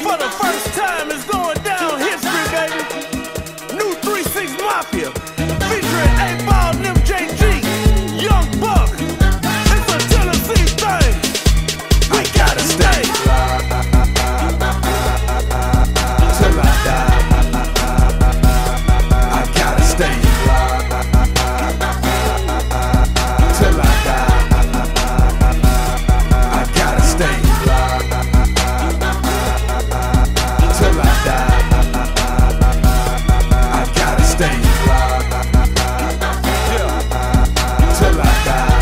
For the first time, it's going down history, baby. New 3-6 Mafia, featuring 8Ball and MJG, Young Buck. It's a Tennessee thing. We gotta stay till I die. I gotta stay till I die. I gotta stay till I die. I gotta stay till I die.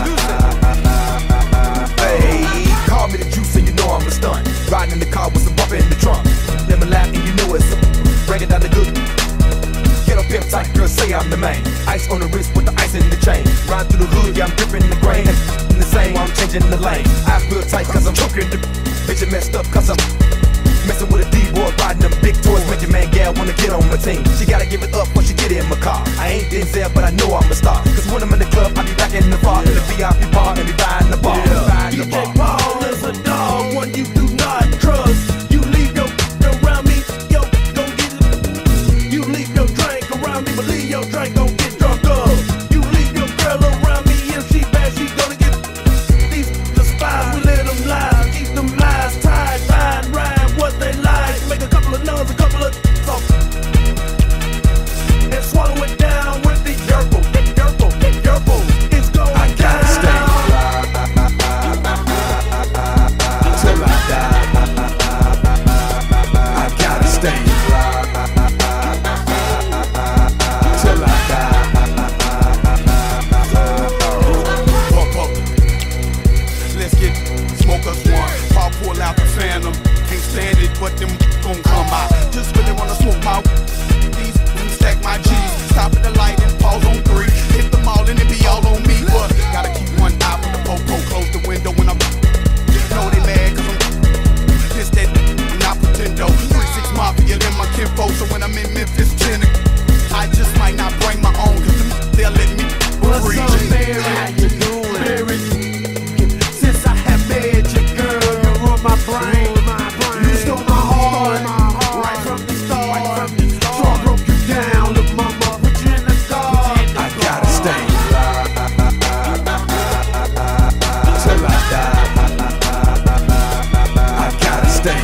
Hey, call me the juice and you know I'm a stunt. Riding in the car with some bumper in the trunk. Lemon lap and you know it's breaking down the good. Get up pimp tight, girl, say I'm the main. Ice on the wrist with the ice in the chain. Ride through the hood, yeah, I'm dripping the grain. In the same, while I'm changing the lane. I feel tight cause I'm choking the bitch messed up cause I'm messing with a D-boy, riding them big toys, make your man gal wanna get on my team. She gotta give it up when she get in my car. I ain't Denzel, but I know I'm a star. Cause when I'm in the club, I be back in the bar, in the VIP bar, and be buying the bar. DJ Paul is a dog, one you do not trust. You leave your around me, yo, gon' get it. You leave your drink around me, but leave your drink gon' get drunk up. You leave your girl around me, if she bad, she gonna get these the spies. We let them lie, keep them lies tied, fine, rhyme what they lie. Make a couple of nuns, a couple of off, and swallow it down with the yerbo. It's going I gotta down. Stay till I die. I gotta stay till I die. Pump up. Let's get smoke us one. Pop pull out the Phantom. Can't stand it, but them gon' come out. Just really wanna smoke my these stack my G's. Stop at the light and pause on 3. Hit them all and it be all on me. But gotta keep one eye for the popo. Close the window when I'm know they mad cause I'm this that not pretendo. 3-6 Mafia in my kinfo. So when I'm in Memphis, Tennessee, I just might not bring my own cause they'll let me breathe. What's up, Mary? How you doing? Mary, since I have met you, girl, you ruined my brain. You stole my heart right from the start. So I broke you down, look mama, put you in the dark. I gotta stay till I die. I gotta stay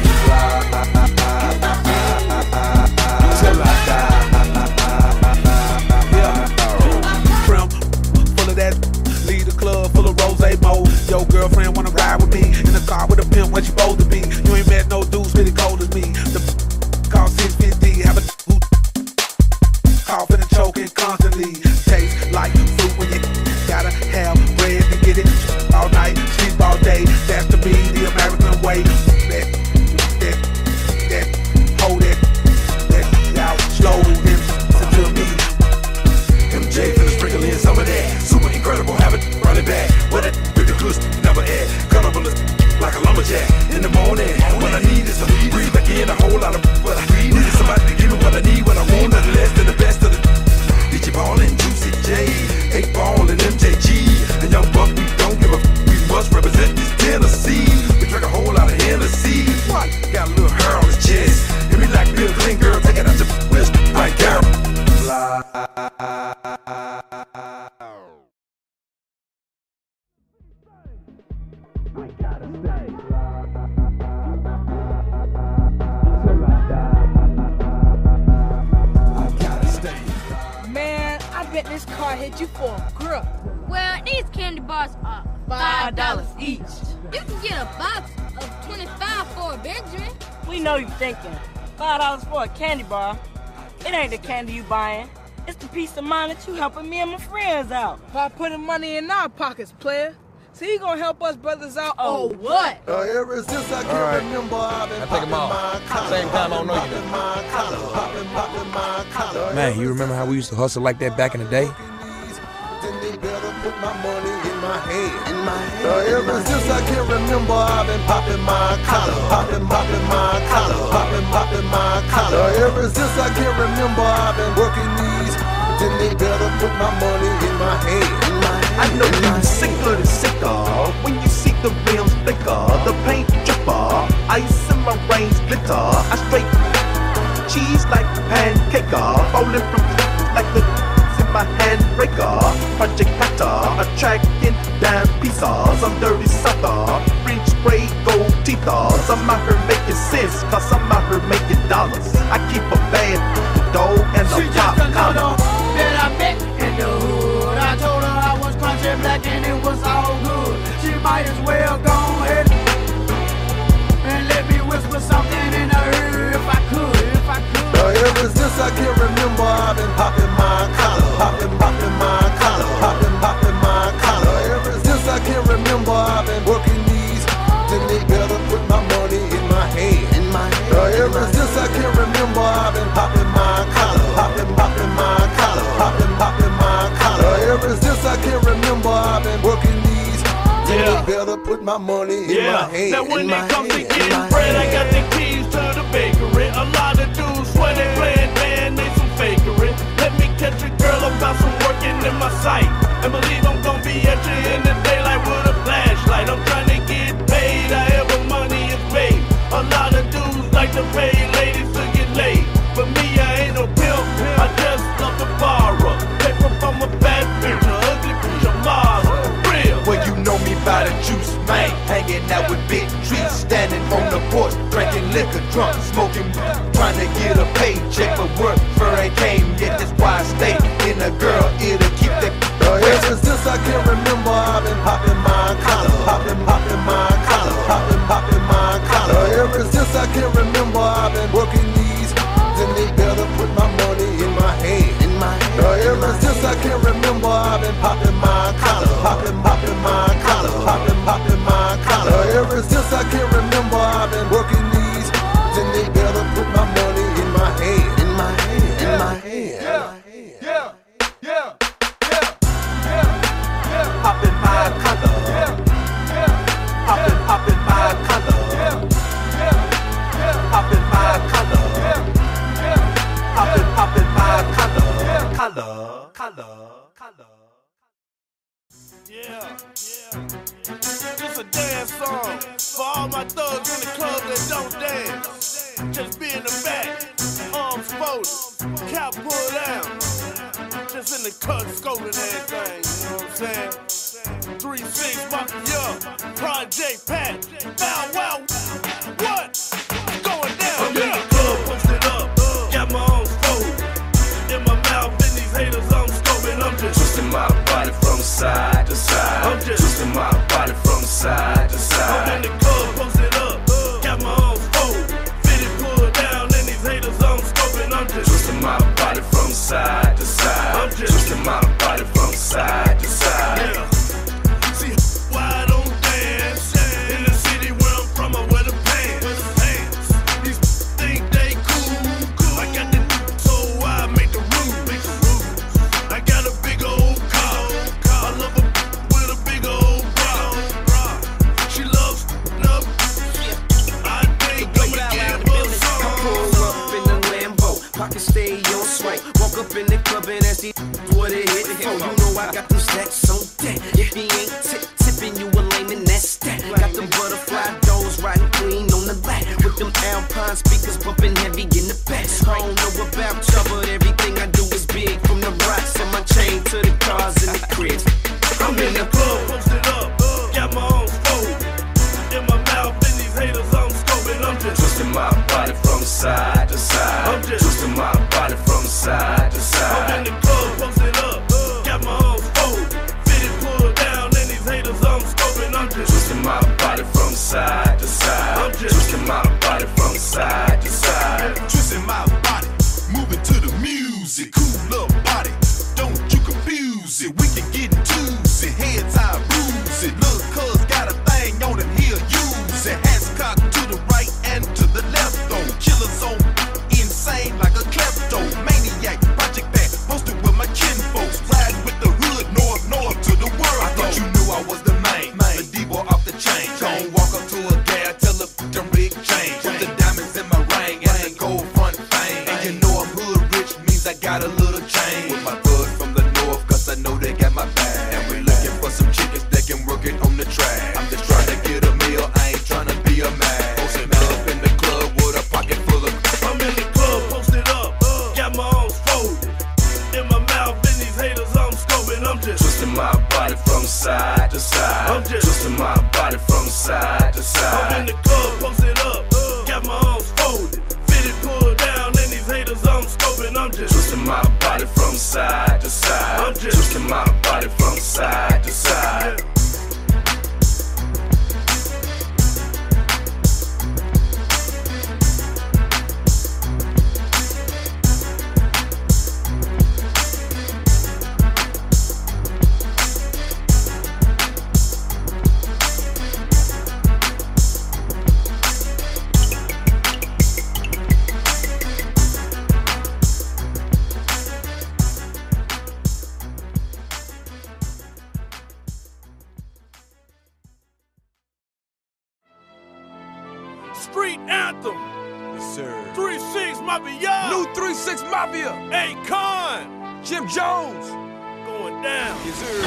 till I die. Yeah, Trim, full of that, lead the club full of rose mo. Yo, girlfriend wanna ride with me in the car with a pimp when she supposed to be. You ain't met no dudes really cold as me. The call 650, have a who coughing and choking constantly. Taste like fruit when you gotta have bread to get it. All night, sleep all day. That's to be the American way. That, hold it, that out slow and listen to me. MJ finna sprinkle in some of that. Super incredible, have it run it back. What it with the good number add. Cut up like a lumberjack in the morning. What I need is to breathe back in a whole lot of what I need. Need somebody to give me what I need, what I want, nothing less than the best of the DJ Paul and Juicy J, 8Ball and MJG, and Young Buck. We don't give a we must represent this Tennessee. We drink a whole lot of Hennessy. What? Got a little hair on his chest. Hit me like Bill Clinton, girl. Take it out your wrist, right, girl. I gotta stay till I die. I gotta stay. Man, I bet this car hit you for a grip. Well, these candy bars are $5 each. You can get a box of 25 for a Benjamin. We know you thinking, $5 for a candy bar. It ain't the candy you buying. It's the peace of mind that you helping me and my friends out. By putting money in our pockets, player. So you gonna help us brothers out? Oh, what? Ever since I can remember, I've been popping my collar. Same time I don't know you. Man, you remember how we used to hustle like that back in the day? Then they better put my money in my head. Ever since I can remember, I've been popping my collar, popping my collar. Ever since I can remember, I've been working these. Then they better put my money in my head. I know you're sicker than sicker when you see the rims thicker, the paint dripper, ice in my range glitter. batter. I straight cheese like pancake, bowling from like the in my handbreaker. Project Hatter, attracting damn pieces. I'm dirty sucker, French spray gold teeth. I'm out here making sense, cause I'm out here making dollars. I keep a bad dough and a pop collar. That I met in the hood. I told her I was country black and it was all good. She might as well go ahead and let me whisper something in her ear if I could. Ever since I can remember, I've been popping my collar, popping my collar, popping my collar. Ever since I can remember, I've been working these, then they better put my money in my hand. Ever since I can remember, I've been popping my collar, popping my collar, popping my collar. Ever since I can remember, I've been working these, then they better put my money in my hand. Now when it comes to getting bread, I got the keys to the bakery. A lot of dudes swear they playing man, they some fakery. Let me catch a girl about some working in my sight, and believe I'm gonna be at you in the daylight with a flashlight. I'm trying to get paid, however money is paid. A lot of dudes like to pay ladies to get laid, but me, I ain't no pimp, I just love to borrow paper from a bad bitch, a ugly bitch, a model, real. Well, you know me by the juice, man. Hanging out with big trees, standing on the porch, drinking liquor, drunk, smoking, trying to get a paycheck, but work for ain't came yet. That's why I stay in a girl ear to keep that. Ever since I can remember, I've been popping my collar, popping my collar, popping my collar. Ever since I can remember, I've been working these, then they better put my money in my hand. Ever since I can remember, I've been popping my collar, popping my collar, popping my collar. Ever since I can remember, I've been working these, then they better put my money in my hand, in my hand, in my hand. Popping my collar, popping my collar, popping my collar, popping my collar. Yeah. This a dance song for all my thugs in the club that don't dance. Just be in the back, arms folded, cap pulled down. Just in the cut, scoping everything, you know what I'm saying? 3-6, Mafia, Project Pat, Bow Wow, what? Going down, I'm in the club, posted up, got my arms folded. In my mouth, in these haters, I'm scoping, I'm just Twisting my body from side to side. I'm just twisting my body from side to side. I'm in the club, posted up, got my arms folded, fitted, pulled down, and these haters, I'm scoping, I'm just Twisting my body from side to side. I'm just twisting my body from side to side. yeah. See why I don't dance in the city where I'm from, I wear the pants. These think they cool. I got the so I make the rules. I got a big old car. I love her with a big old bra. She loves up. I think I'ma give her some. Pull up in the Lambo, pocket stay on swank. Walk up in the club and ask these what it hit for. You know I got them stacks on deck. If he ain't tipping, you a lame and that's that. Got them butterfly doors riding clean on the back, with them Alpine speakers bumping heavy in the back. I don't know about y'all, but everything I do is big, from the rocks and my chain to the cars and the cribs. I'm in the club, posted up, got my arms folded. In my mouth, in these haters, I'm scoping, I'm just Twisting my body from side to side. I'm just twisting my body from side to I'm side. in the club, posted up, got my arms folded, fitted, pulled down, and these haters, I'm scoping, I'm just Twisting my body from side to side. I'm just twisting my body from side to side. Twisting my body, moving to the music, cool up body, don't you confuse it, we can get into it, heads I bruise it, look cuz got a thing on him, he'll use it, hats cocked to the right and to the left, though, killer zone, insane like a klepto, maniac, side to side. I'm in the club, posted up, got my arms folded, fitted pulled down, and these haters I'm scoping. I'm just twisting my body from side to side. I'm just twisting my body from side to side. Street anthem. Yes, sir. 3-6 Mafia. New 3-6 Mafia. Akon. Jim Jones. Going down. Yes, sir.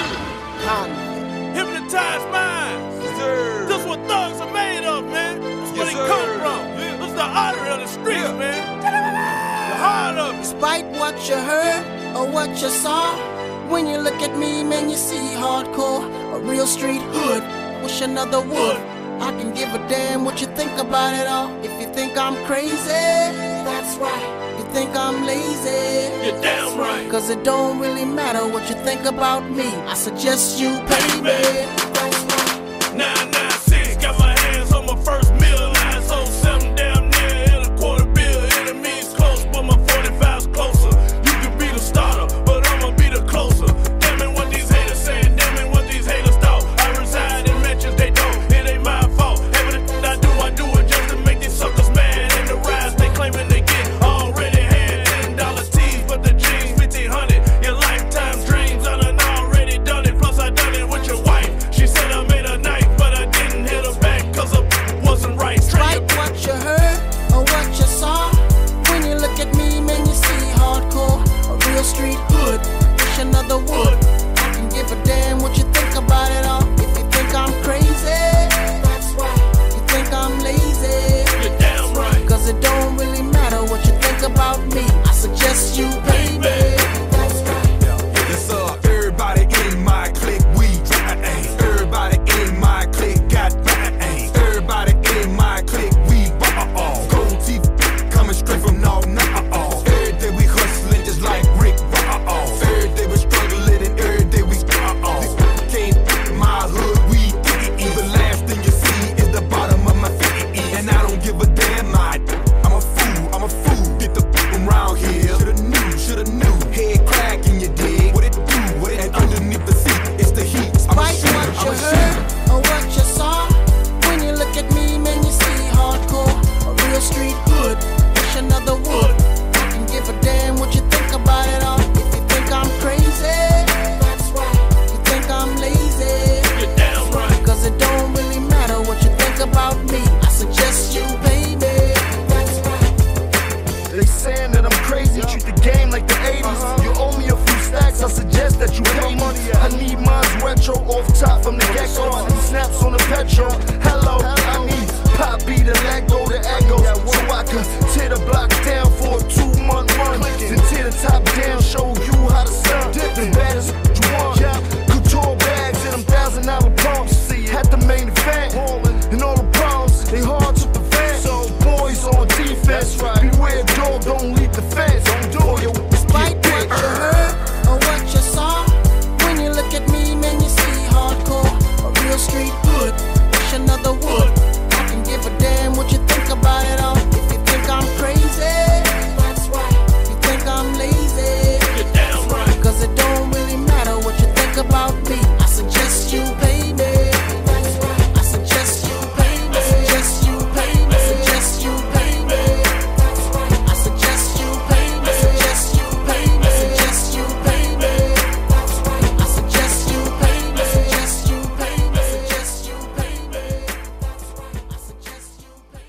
Hypnotized minds. Yes, sir. This what thugs are made of, man. That's where Yes, they sir. come from. This is the artery of the streets, man. The heart of it. Despite what you heard or what you saw, when you look at me, man, you see hardcore, a real street hood. Wish another would. I can give a damn what you think about it all. If you think I'm crazy, that's right. You think I'm lazy, you're damn right. Cause it don't really matter what you think about me. I suggest you pay me. That's right. 996, got my hands on my first meal. 907, damn near in a quarter bill. Enemies close, but my 45's closer. You can be the starter, but I'ma be the closer. Damn it, what these haters saying, damn it, what these haters thought. I reside in mentions they don't. It ain't my fault. Everything I do it just to make these suckers mad. And the rise they claiming they get already had. $10 tees, but the jeans 1500. Your lifetime dreams, I done already done it. Plus I done it with your wife. She said I made a knife, but I didn't hit her back cause I wasn't right. Despite what you heard or what you saw, when you look at me, man, you see hardcore, a real street hood. Wish another would. I can give a damn what you think about it all. If you think I'm crazy, that's right. You think I'm lazy, you're damn right. Cause it don't really matter what you think about me. I suggest you pay me. That's right. Yes, sir. Everybody in my clique, we grind. Everybody in my clique got grind. Everybody in my clique, we ball. Gold teeth coming straight from no. Every day we hustling just like Rick Ross. Every day we struggling and every day we can't my hood, we the last thing you see is the bottom of my feet. And I don't give a damn, I'm a fool. Get the around here. Shoulda knew. Head cracking, you dig? What it do? And underneath the seat, it's the heat. Despite what you heard or what you saw, when you look at me, man, you see hardcore, a real street hood. Wish another would. I can give a damn what you think about it all. If you think I'm crazy, that's right. You think I'm lazy, you're damn right. Cause it don't really matter what you think about me. I suggest you pay me. That's right. They saying that I'm crazy, treat the game like the 80s. You owe me a few stacks, I suggest that you pay me. I need mine's retro, off top from the get-go. And snaps on the petrol. Hello, I need pop beat and let go the echo. So I can tear the block down for a 2-month run. Then tear the top down, show you how to stunt. The baddest you want. Couture bags and them $1,000 pumps. Had the main event, and all the problems, they hard to prevent. So boys on defense, beware dog, don't leave the fence. Don't do it. Despite what you heard or what you saw, when you look at me, man, you see hardcore, a real street hood. Wish another would. I can give a damn what you think about it all. If you think I'm crazy, that's right. You think I'm lazy, you're damn right. Cause it don't really matter what you think about me. I suggest you pay me. That's right. I suggest you pay me. I suggest you pay me. I suggest you pay me. That's right. I suggest you pay me. I suggest you pay me. I suggest you pay me. That's right. I suggest you pay me. I suggest you pay me. I suggest you pay me. That's right. I suggest you pay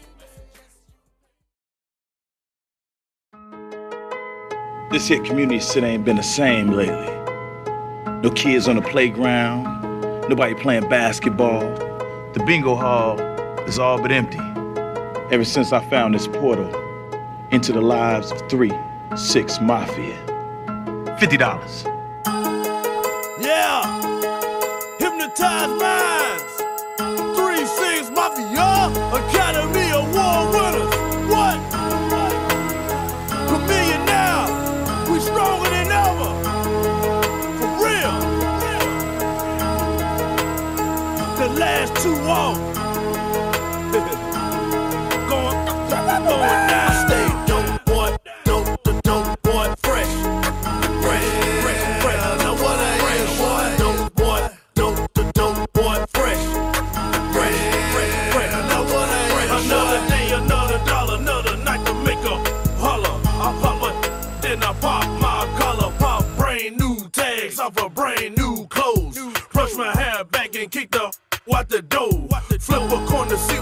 me. This here community shit ain't been the same lately. No kids on the playground, nobody playing basketball. The bingo hall is all but empty. Ever since I found this portal into the lives of 3-6 Mafia. $50. Yeah, hypnotized minds. 3-6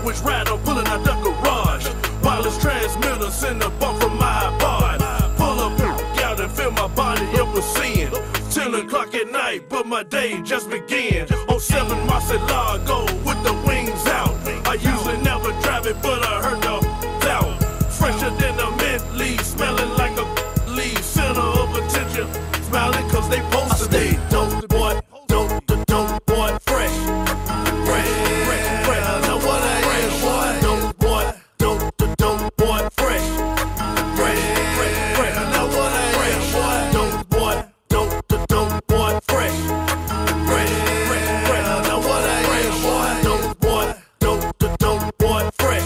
sandwich rider pulling out the garage. Wireless transmitter send a bump from my bod. Pull up out and fill my body up with sin. 10 o'clock at night, but my day just began. On 7 Marcelago with the wings out. I usually never drive it, but I heard the doubt. Fresher than a mint leaf, smelling like a leaf. Center of attention, smiling cause they posted me. Dope boy, dope boy, fresh. Fresh. Now what I am, boy. Dope boy, dope boy, fresh. Fresh. Now what I am, boy. Dope boy, dope boy, fresh. Fresh. Now what I am, boy. Dope boy, dope boy, fresh.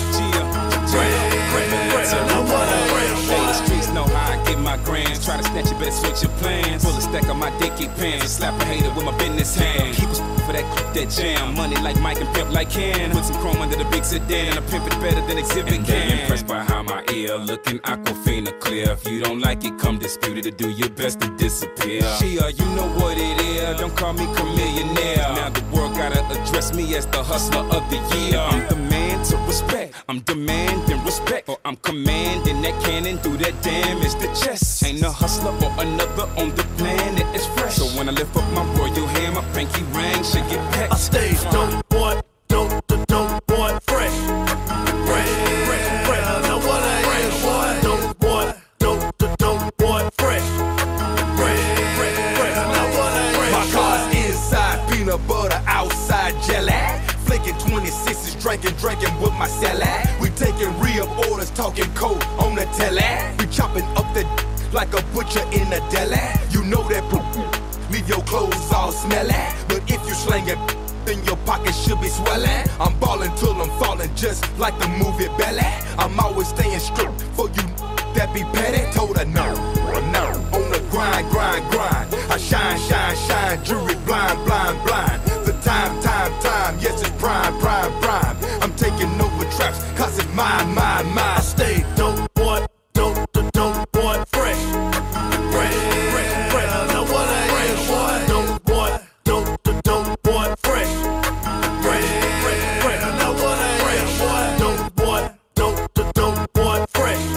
Try to snatch it, better switch your plans. Pull a stack on my dicky pants. Slap a hater with my business hand. Keep a for that jam. Money like Mike and pimp like Ken. Put some chrome under the big sedan. I pimp it better than Exhibit can. Impressed by how my ear looking Aquafina clear. If you don't like it, come dispute it. Do your best to disappear. Chia, you know what it is. Don't call me Chameleonaire. Now the world gotta address me as the hustler of the year. I'm the man to respect. I'm demanding respect. Or I'm commanding that cannon. Do that damage to chest. Ain't a hustler or another on the planet is fresh. So when I lift up my royal hand, my pinky ring should get pecked. I stay dope boy, dope boy, fresh. Now what I am, boy. Dope boy, fresh. Now what I am. My car's inside peanut butter, outside jelly. Flaking 26s, drinking with my salad. We taking real orders, talking cold on the telly. We chopping up the like a butcher in a deli. You know that leave your clothes all smelly. But if you slang it, then your pocket should be swelling. I'm ballin' till I'm falling, just like the movie Belly. I'm always staying strict for you that be petty. Told her no. On the grind. I shine, jury blind. The time, yes it's prime. I'm taking over traps, cause it's mine. I stay dope boy, dope boy, fresh. Now what I am, boy. Dope boy, fresh. Now what I am, boy. Dope boy, fresh.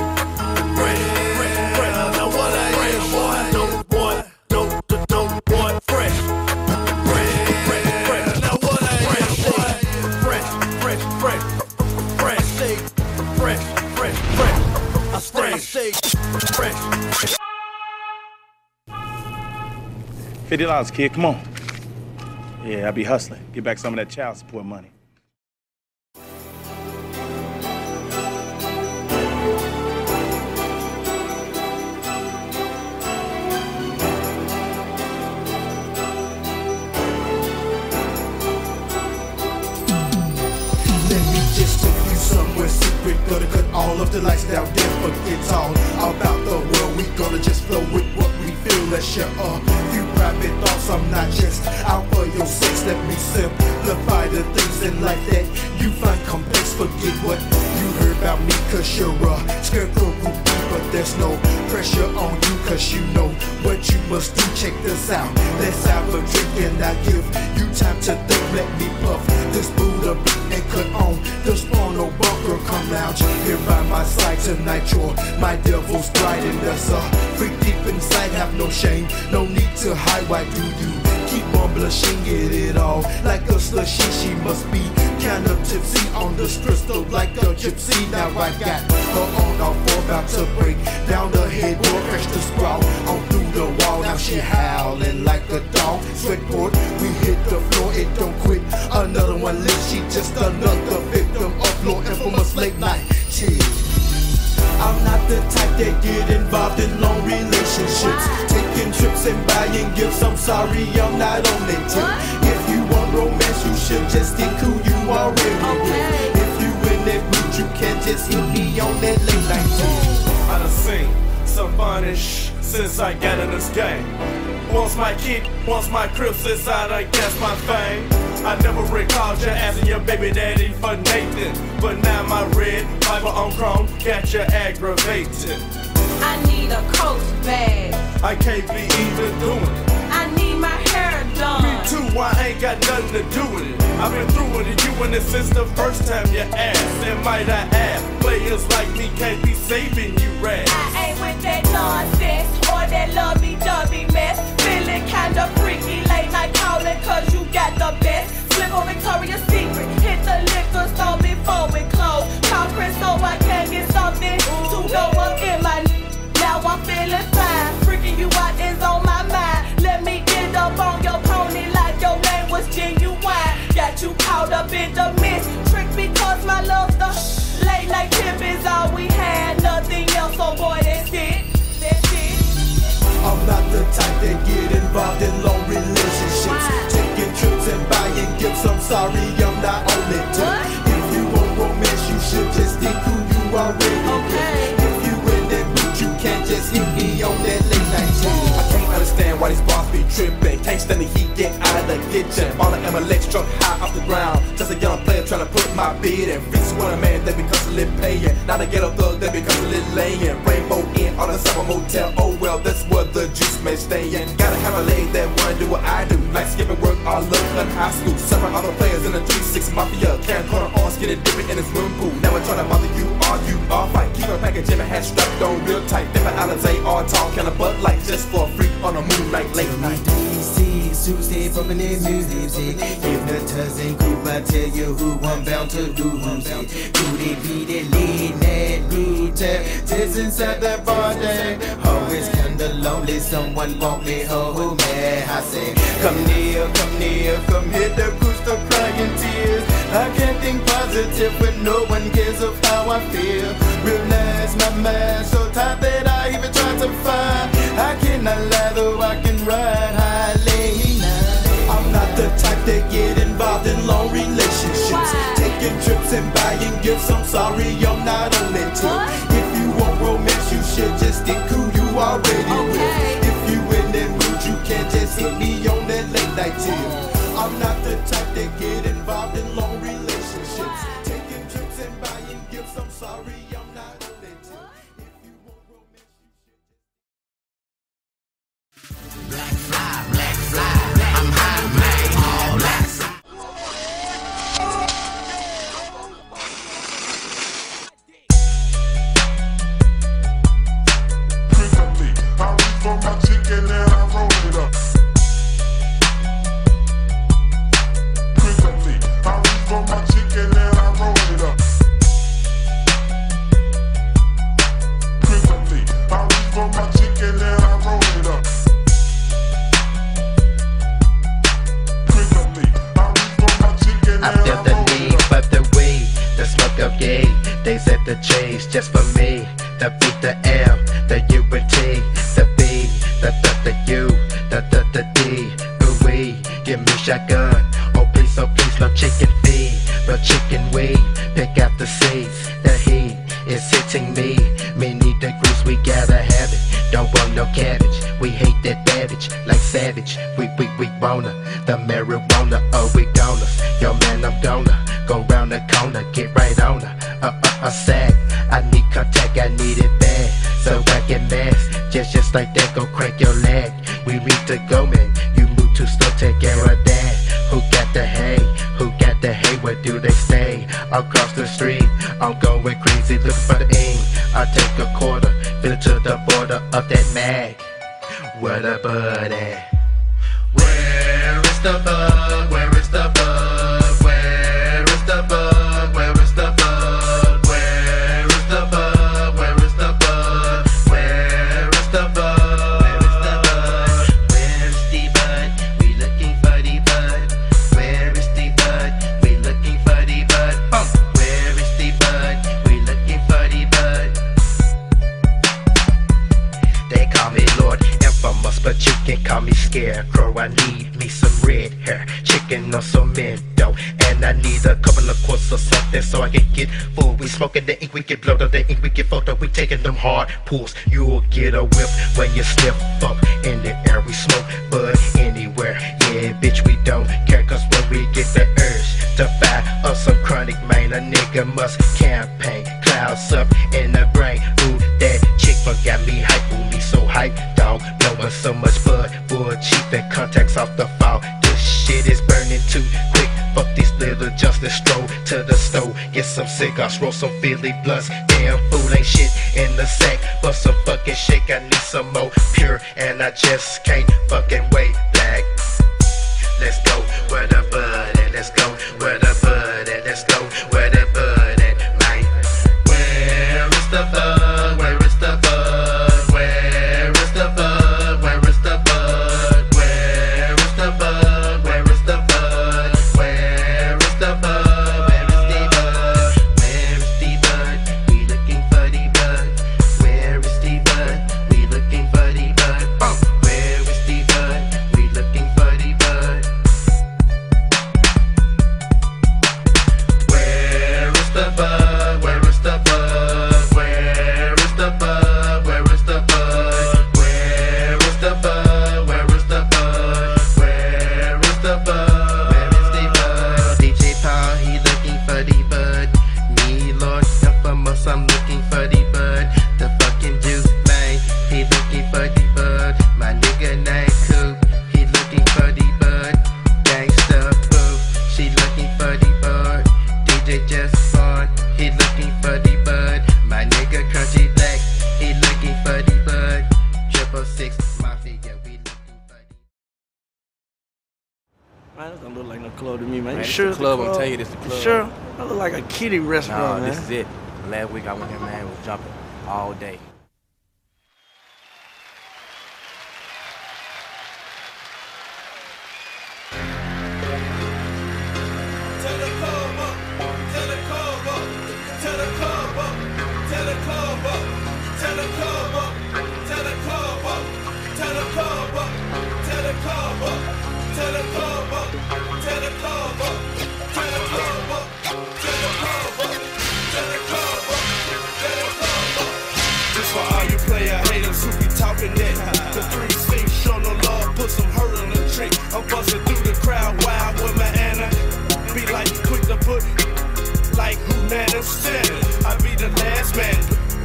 Now what I am, boy. Dope boy, fresh. Now what I am, boy. Fresh. I stay fresh. $50, kid, come on. Yeah, I be hustling. Get back some of that child support money. Somewhere secret, gonna cut all of the lights down, then forget all about the world. We gonna just flow with what we feel. Let's share a few private thoughts. I'm not just out for your sex. Let me simplify the things in life that you find complex. Forget what you heard about me, cause you're a scarecrow groupie, but there's no pressure on you, cause you know what you must do. Check this out, let's have a drink and I give you time to think. Let me puff this Buddha and cut on the porno bunker. Come lounge here by my side tonight. You're my devil's bride, and there's a freak deep inside. Have no shame, no need to hide. Why do you keep on blushing? Get it all like a slushy. She must be kind of tipsy on this crystal like a gypsy. Now I got her on all four, about to break down the headboard, crash the sprawl on through the wall. Now she howling like a dog. Sweatboard, we hit the floor, it don't quit. Another one lit, she just another victim of law infamous late night cheese. I'm not the type that get involved in long relationships, taking trips and buying gifts. I'm sorry, I'm not on that tip. If you want romance, you should just get who you already with. If you in that mood, you can't just hit me on that late night tip. I done seen some funny since I got in this game. Once my kick, once my crib since I done guessed my fame. I never recalled you asking your baby daddy for Nathan, but now my red Bible on chrome got you aggravated. I need a Coach bag. I can't be even doing it. I need my hair done. Me too, why I ain't got nothing to do with it. I've been through it, and you in it since the first time you asked. And might I add, players like me can't be saving you rats. I ain't with that nonsense or that lovey-dovey mess. Feeling kinda freaky, late night calling cause you got the best. Slip on Victoria's Secret, hit the liquor store before it closed. Call Chris so I can get something to go up in my. Now I'm feeling fine, freaking you out is on my mind. Let me get up on your pony like your name was Genuine. Got you caught up in the mist, trick because my love's the late night tip is all we had, nothing else, so boy, that's it, that's it. I'm not the type that get involved in long relationships. Taking trips and buying gifts, I'm sorry, I'm not on it too. If you want romance, you should just think who you already with. If you in that mood, you can't just hit me on that late night too. I can't understand why these bars be tripping. Can't stand the heat, get out of the kitchen. All the MLX truck high off the ground. Just a young player trying to put my bid in. Freaks want a man, they be constantly paying. Not a ghetto thug, they be constantly laying. Rainbow Inn on a summer motel. Oh well, that's where the juice may stay in. Gotta have a lady that wanna do what I do. Like skipping work, all love in high school. Several other players in the 3-6 Mafia. Can't corner on, skinny dipping in his room pool. Never trying to bother you, argue, or fight. Keep a package in my hat strapped on real tight. Different Alizé, all tall, kind of Bud Light. Just for a freak on a moonlight late night. Tuesday, bumping in music. Hypnotizing group, I tell you who I'm bound to lose it. Who they be that lead, that rude tap? Just inside that body. Always kinda lonely, someone want me home, man. I say, come near, come here, the cruise, stop crying tears. I can't think positive when no one cares of how I feel. Realize my mind so tight that I even try to find. I cannot lie though I can ride high late night. I'm not the type that get involved in long relationships. Taking trips and buying gifts, I'm sorry, I'm not on it too. If you want romance, you should just think who you already with. If you in that mood, you can't just hit me on that late night tip. I'm not the type that get involved in long relationships. Taking trips and buying gifts, I'm sorry, I'm not on it too. If you want romance, Black fly, I'm high, man, all black. I reach for my chicken and I roll it up. Quickly, I reach for my chicken and I roll it up. Quickly, I reach for my chicken and I roll it up. Quickly, I reach for my chicken and I roll it up. I feel the need for the weed, the smoke of gay. They set the chase just for me. The beat, the L, the U and T, the B, the U, the D. Ooh wee, give me shotgun. Oh please, no chicken feed, but chicken weed. Pick out the seeds, the heat is hitting me. Me need the grease, we gotta have it. Don't want no cabbage, we hate that babbage. Like savage, we wanna the marijuana. Oh we gonna, yo man I'm gonna go round the corner, get right on her. A sack, I need contact, I need it bad, so I can mask. Just like that, go crank your leg. We need to go, man. You move too slow, take care of that. Who got the hay? Who got the hay? Where do they stay? Across the street, I'm going crazy, looking for the ink. I take a quarter, fill it to the border of that mag. Where the bud at? Where is the bug? Where is the bug? Where is the bug? Where is the bug? Where is the bug? Where is the bug? Where is the bug? Where is the bug? Where is the bud? We looking for the bud. Where is the bud? We looking for the bud. Where is the bud? We looking for the bud. They call me Lord Infamous, but you can call me Scarecrow. I need me some red hair, chicken or some Mendo, and I need a couple of quarts or something so I can get full. We smoking the ink, we get blowed up the ink, we get fucked up. We taking them hard pulls. You'll get a whip when you sniff up in the air. We smoke bud anywhere. Yeah, bitch, we don't care, cause when we get the urge to fire up some chronic, man, a nigga must campaign. Clouds up in the brain. Ooh, that chick got me hype, ooh, me so hype, dog. Blowing so much bud, bull cheap and contacts off the fall. This shit is some cigars, roll some Philly blunts. Damn fool ain't shit in the sack, but some fucking shake. I need some more pure, and I just can't fucking wait. Black, let's go where the bud at. Let's go where the bud at. Let's go where the bud at, man. Where is the bud? Where is the bud? Where is the bud? Where is the bud? Where is the bud? Where is the bud? Where is the bud? Where is the bud? Where is the bud? We looking for the bud. Where is the bud? We looking for the bud. Where is the bud? We looking for the bud. Where is the bud? Where is the bud? Where is the bud? Where is the bud? Where is the bud? Where is the bud? Where is the bud? Where is the bud? DJ Paul, he looking for the bud. Me, Lord, infamous, I'm looking for the bud. The fucking juice man, he looking for the bud. My nigga named Coop, he looking for the bud. Gangsta boo, she looking for the bud. DJ Just Fun, he looking for the bud. My nigga Crunchy Black, he looking for the bud. 666 Mafia, we looking for the. Man, this don't look like no club to me, man. Man, You this sure the it's club, the I'm club? telling you, this the club. Sure? That look like a kiddie restaurant, man. This is it. Last week I went here, man, was jumping all day. Just for all you player haters who be talking that. The 3-6 show no love, put some hurt on the trick. I'm busting through the crowd wild with my Anna. Be like quick to put like who man is standing. I be the last man.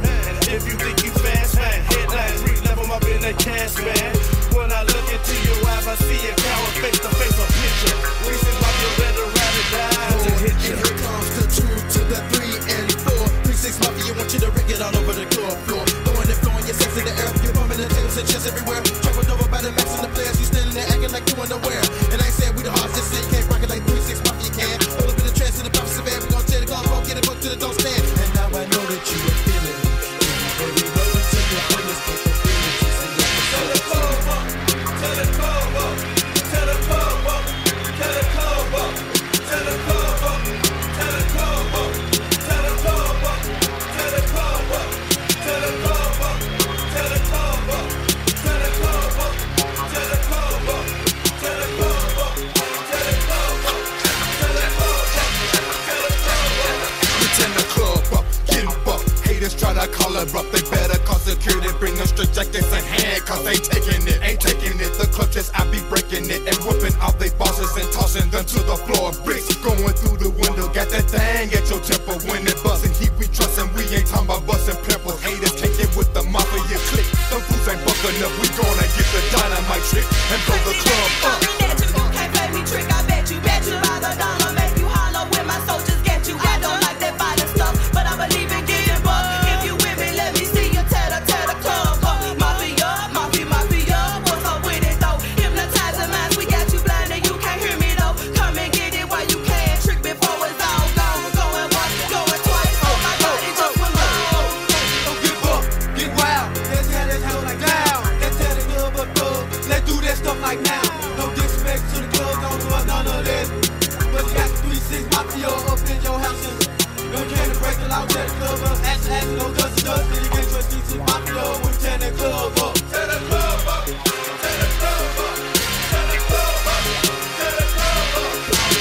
If you think you fast, man, headlines re-level up in the cash, man. When I look into your eyes, I see a coward face to face a picture. Reasons why you better ride or die to hit you. Here comes the 2 to the 3 and 4. 3-6 Mafia, want you to rig it all over the club floor. Throwing and flowing your sex in the air. You're bumping the tables and chest everywhere. Traveled over by the max and the players. You standing there acting like you unaware. And I ain't saying we the hardest, just say you can't rock it like 3-6 Mafia can. Pull up in the trash to the props of air. We gon' tear the club off, get it booked to the don't stand. And now I know that you are feeling it. Baby, welcome to your fullest capabilities. Tell the club up, tell the club up, tell the club up, tell the club up, tell the club up, tell the club up, tell the club up, tell the club up, tell the club up, tell the club up, tell the club up, tell the club up, tell the club up, tell the club up, tell the club up, tell the club up. Turn the club up, get 'em up. Haters try to call her up, they better call security. Bring them straight jackets and handcuffs, ain't taking it, ain't taking it. The clutches, I be breaking it and whipping off they bosses and tossing them to the floor. Bricks going through the window, got that thing at your temple. When it bustin', heat we trustin', we ain't talking about bustin' pimples. Haters can't get with the mafia click. Them fools ain't buckin' up, we gonna get the dynamite trick and blow the club up. Can't play me trick, I bet you by the dollar. Make you holler when my soldiers get you. I don't like that violent stuff, but I believe in getting buck. If you with me, let me see you tear the club up. Mafia, mafia, mafia, what's up with it though? Hypnotizing minds, we got you blind and you can't hear me though. Come and get it while you can, trick before it's all gone. Going once, going twice, oh my God, it just went wrong. Don't give up, get wild. Let's tear this hell like down. Let's tear the club up, bug. Let's do that stuff like now. No disrespect to the club, don't do none of this. But you got the 3-6 Mafia up in your houses. No can to break the law, tear the club up. Action, no dust, then you get your 3-6 Mafia when we tear that club up. Tear the club up, tear the club up, tear the club up, tear the club up.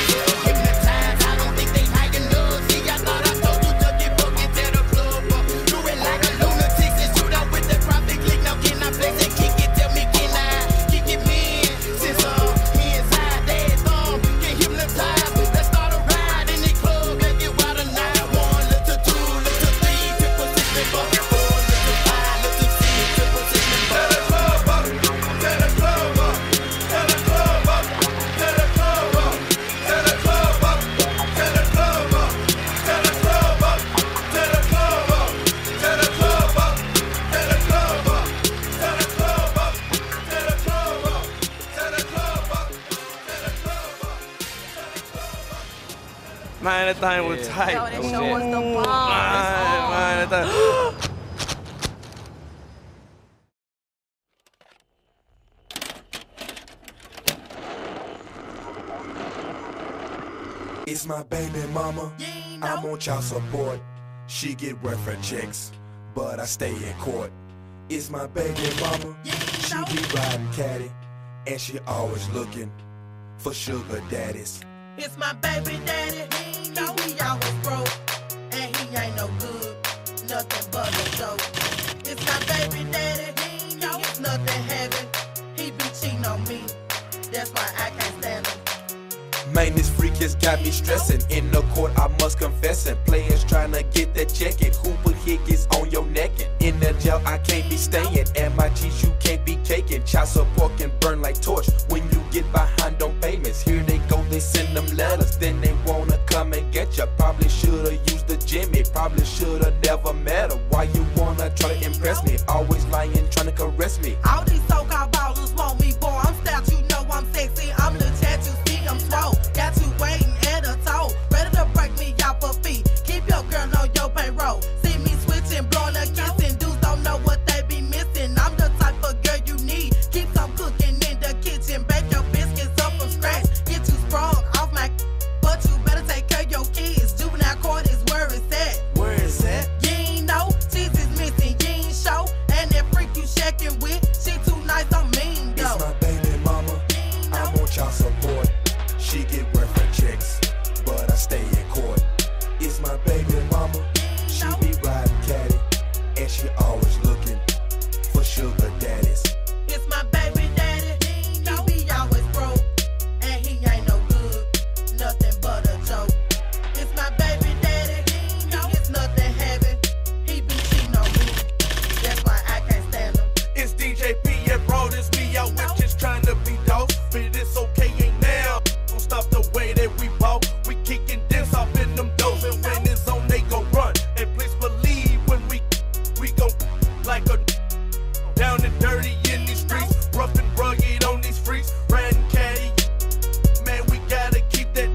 Hypnotized, I don't think they high enough. See, I thought I told you to get booked and tear the club up. Do it like a lunatic and shoot out with the profit click. Now can I flex and kick it? Tell me, can I kick it, man? Since me inside that thumb, get hypnotized. Let's start a ride in the club. Let's get wild a 9-1, let's to 2, let's to 3. that thing was tight. Yo, that show was the bomb. Man, that thing. It's my baby mama, I'm on child support. She get welfare checks, but I stay in court. It's my baby mama, she be riding caddy, and she always looking for sugar daddies. It's my baby daddy, he always broke, and he ain't no good, nothing but a joke. It's my baby daddy, he gets nothing heavy, he be cheating on me, that's why I can't stand him. Man, this freak has got me stressing. In the court, I must confess it. Players trying to get that check it. Who put Higgins on your neck? In the jail, I can't be staying. MIGs, you can't be caking. Child support can burn like torch when you get behind on payments. Here they go, they send them letters. Then they wanna come and get ya. Probably should've used the Jimmy. Probably should've never met her. Why you wanna try to impress me? Always lying, trying to caress me. All these so-called ballers want me, boy. I'm stout, you know I'm sexy. I'm legit, you see I'm swole. Got you waiting at a toe, ready to break me off a feet. Keep your girl on your payroll. See me switching, blowing a kissing. Dudes don't know what they be missing. I'm the type of girl you need. Keep some cooking in the kitchen. Bake your biscuits up from scratch. Get you sprung off my, but you better take care of your kids. Juvenile court is where it's at. Where is that? You ain't know, cheese is missing. You ain't show, and that freak you checking with, she too nice, I'm mean though. It's my baby mama, I'm on child support. She get welfare checks, but I stay in court. It's my baby mama, she be riding caddy, and she always looking for sugar daddies. It's my baby daddy, he be always broke, and he ain't no good, nothing but a joke. It's my baby daddy, he gets nothing heavy, he be cheating on me, that's why I can't stand him. It's DJ P, yeah, bro, this me out with just trying to be dope, but it's okay, ain't now. Don't stop the way that we walk, we kicking this off in them doors, and when it's on, they gon' run. And please believe when we gon' like a down and dirty in these streets, rough and rugged on these freaks, riding caddy. Man, we gotta keep that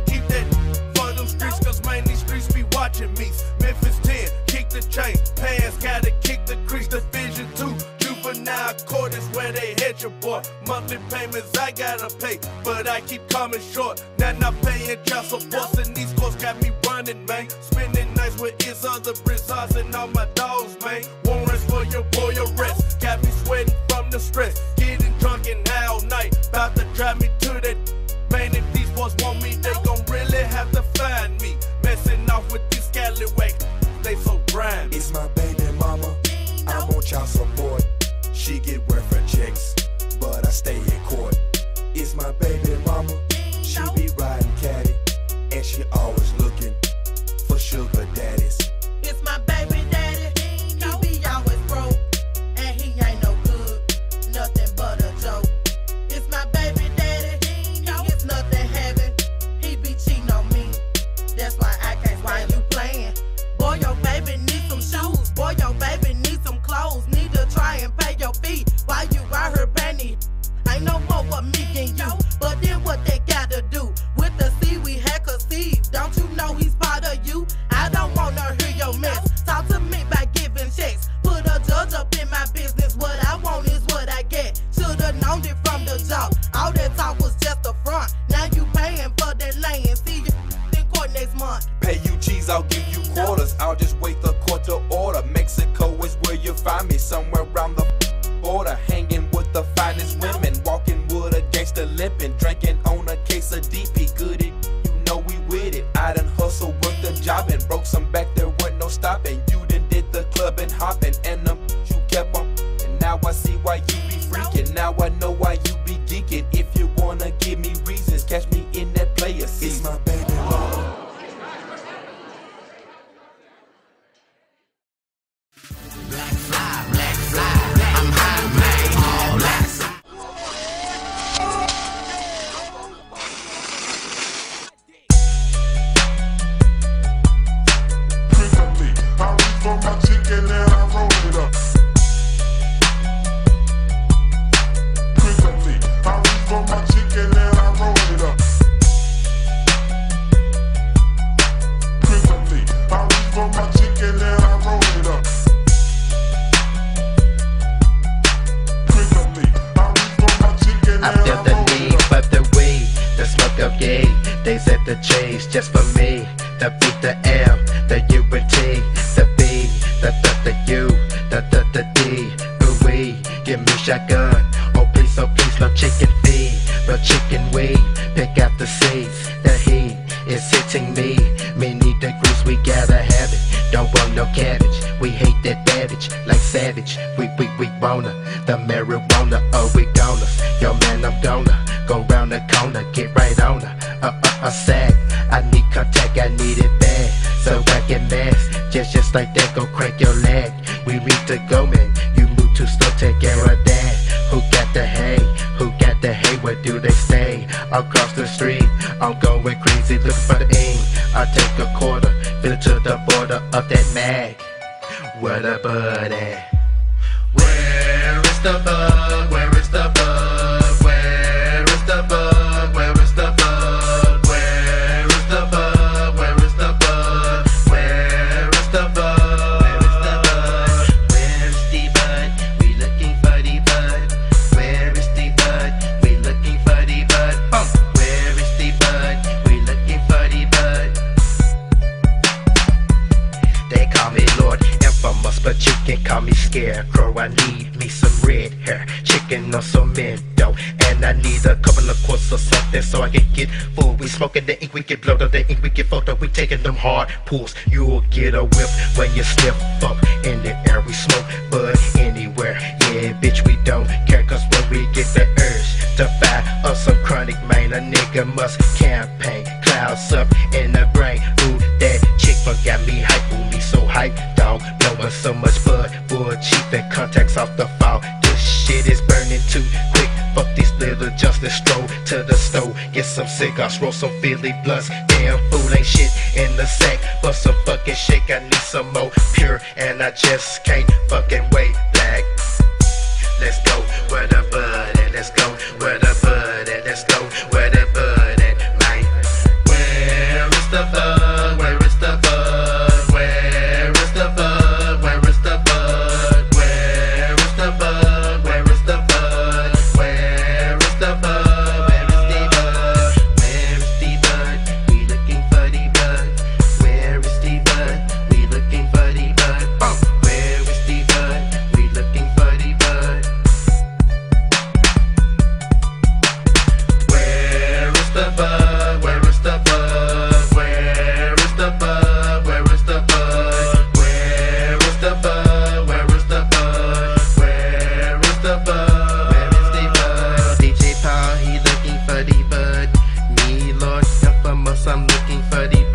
for them streets, cause man, these streets be watching me. Memphis 10, kick the chain, pants gotta kick the crease, Division 2. Juvenile court is where they hit your boy. Monthly payments I gotta pay, but I keep coming short. Now not paying child support, and these courts got me running, man. Spending nights with his other Brizards and all my dogs, man. Warrants for your boy arrest, got me sweating from the stress. Getting drunk and high all night, about to drive me to that. Man, if these boys want me, they gon' really have to find me. Messing off with these scallywags, they so grimy. It's my baby mama, I'm on child support. She get welfare checks, but I stay in court. It's my baby mama, she be riding caddy, and she always looking for sugar daddies. It's my baby daddy, he be always broke, and he ain't no good, nothing but a joke. It's my baby daddy, he gets nothing heavy, he be cheating on me, that's why I can't stand you playing. Boy, your baby needs some shoes, boy, your baby needs some clothes, need to try and pay your fee while you out her penny. Ain't no more for me and you, but then what they gotta do with the seed we had conceived? Don't you know he's part of you? I don't wanna hear your mess. Talk to me by giving checks. Put a judge up in my business. What I want is what I get. Should've known it from the jump. All that talk was just a front. Now you paying for that land. See you in court next month. Pay you G's, I'll give you quarters. I'll just wait the court to order. Mexico is where you find me, somewhere around the border, hanging with the finest women, walking with a gangster limping, drinking on a case of DP. Good it, you know we with it. I done hustle, worked the job and broke some back, there wasn't no stopping. You done did the club and hopping, and you kept on. And now I see why you be freaking. Now I know why you be geeking. If you wanna give me reasons, catch me in that player season. It's my baby mama. for my chicken and I roll it up. Frequently, I reach for my chicken I and feel I the roll it need up. for the weed, the smoke of yay. They set the chase just for me. The beat, the L, the U and T, the B, the U, the D. Ooh wee, give me shotgun. Oh please, no chicken feed, no chicken weed. Pick out the seeds, the heat is hitting me. Me need the grease, we gotta have it. Don't want no cabbage, we hate that babbage. Like savage, we wanna the marijuana. Oh we gonna, yo man I'm gonna go round the corner, get right on her. A sack, I need contact, I need it bad, so I can mask. Just like that, go crank your leg. We need to go man, you move too slow, take care of that. Who got the hay? Who got the hay? Where do they stay? Across the street, I'm going crazy, looking for the ink. I take a quarter, fill it to the border of that mag. Where the bud at? Where is the bug? Where is the bug? Where is the bug? Where is the bug? Where is the bug? Where is the bug? Where is the bug? Where is the bug? Where is the bud? We looking for the bud. Where is the bud? We looking for the bud. Where is the bud? We looking for the bud. They call me Lord Infamous, but you can call me Scarecrow. I need me some red hair, chicken or some Mendo, and I need a couple of quarts or something so I can get full. We smoking the ink, we get blowed up the ink, we get fucked up. We taking them hard pulls. You'll get a whiff when you sniff up in the air. We smoke bud anywhere. Yeah, bitch, we don't care, cause when we get the urge to fire up some chronic, man, a nigga must campaign. Clouds up in the brain. Ooh, that chick got me hype, ooh, me so hype, dog. Blowing so much bud, bull cheap and contacts off the fall. This shit is burning too quick. Fuck these little justice, stroll to the stove, get some cigars, roll some Philly blunts. Damn fool ain't shit in the sack, but some fucking shake. I need some more pure, and I just can't fucking wait. Black, let's go where the bud at. Let's go where the bud at. Let's go where the bud at, man. Where is the bud? Where is the bud? Where is the bud? Where is the bud? Where is the bud? Where is the bud? Where is the bud? Where is the bud? Where is the bud? We looking for the bud. Where is the bud? We looking for the bud. Where is the bud? We looking for the bud. Where is the bud? Where is the bud? Where is the bud? Where is the bud? Where is the bud? Where is the bud? Where is the bud? Where is the bud? DJ Paul, he looking for the bud. Me, Lord Infamous, I'm looking for the